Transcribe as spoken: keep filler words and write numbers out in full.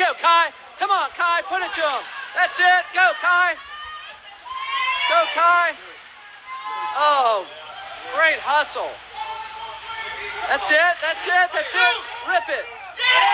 go, Kai. Come on, Kai, put it to him. That's it. Go, Kai. Go, Kai. Oh, great hustle. That's it. That's it. That's it. Rip it.